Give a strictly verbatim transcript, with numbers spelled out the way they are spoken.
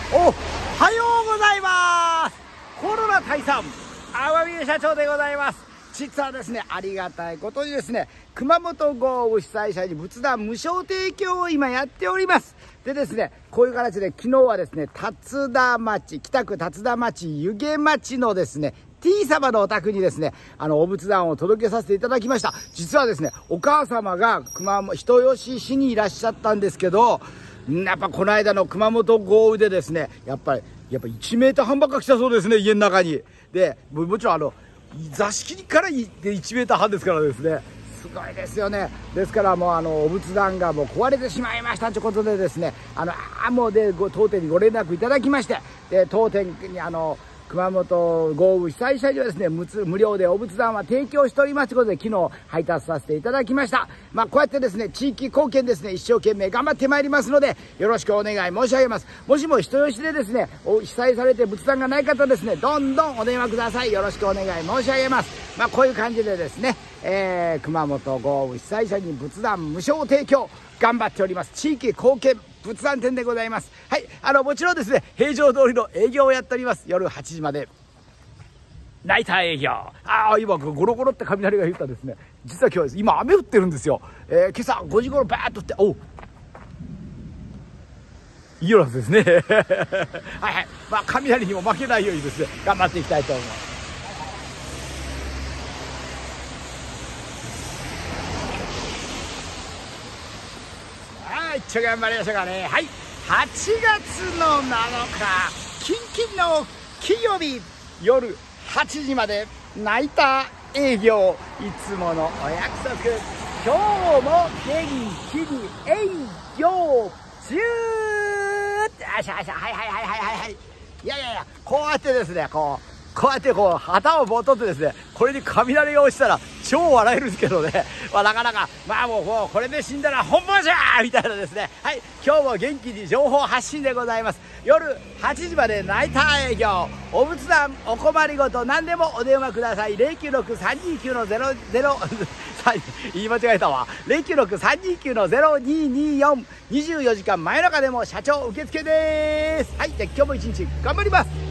おはようございます。コロナ退散天峰社長でございます。実はですね、ありがたいことにですね、熊本豪雨被災者に仏壇無償提供を今やっております。でですね、こういう形で昨日はですね、辰田町、北区辰田町湯気町のですね、T 様のお宅にですね、あの、お仏壇を届けさせていただきました。実はですね、お母様が熊本、人吉市にいらっしゃったんですけど、やっぱこの間の熊本豪雨でですね、やっぱり、やっぱいちメーター半ばっか来たそうですね、家の中に。で、もちろんあの、座敷からいちメーター半ですからですね、すごいですよね。ですからもうあの、お仏壇がもう壊れてしまいましたということでですね、あの、あもうで、当店にご連絡いただきまして、で、当店にあの、熊本豪雨被災者にはですね、無無料でお仏壇は提供しておりますということで、昨日配達させていただきました。まあ、こうやってですね、地域貢献ですね、一生懸命頑張ってまいりますので、よろしくお願い申し上げます。もしも人吉でですね、被災されて仏壇がない方ですね、どんどんお電話ください。よろしくお願い申し上げます。まあ、こういう感じでですね、えー、熊本豪雨被災者に仏壇無償提供、頑張っております。地域貢献仏壇店でございます。はい、あのもちろんですね、平常通りの営業をやっております。夜はちじまでナイター営業。ああ、今ゴロゴロって雷が降ったですね。実は今日今雨降ってるんですよ。えー、今朝ごじ頃バーッと降って、おういいようなんですね。はいはい、まあ雷にも負けないようにですね、頑張っていきたいと思います。はい、一応頑張りましょうかね。はい、はちがつのなのか、キンキンの金曜日夜はちじまでナイター営業、いつものお約束、今日も元気に営業中。あしゃあしゃ、はいはいはいはいはいはい。いやいやいや、こうやってですね、こうこうやってこう旗を持っとってですね、これに雷が落ちたら超笑えるんですけどね、まあなかなか、まあもうこうこれで死んだら本望じゃーみたいなですね。はい、今日も元気に情報発信でございます。夜はちじまでナイター営業、お仏壇お困りごと何でもお電話ください。 ゼロきゅうろく さんにーきゅう のゼロゼロ 言い間違えたわ。 ゼロきゅうろく さんにーきゅう のゼロにーにーよん、にじゅうよじかん真夜中でも社長受付です。はい、じゃあ今日も一日頑張ります。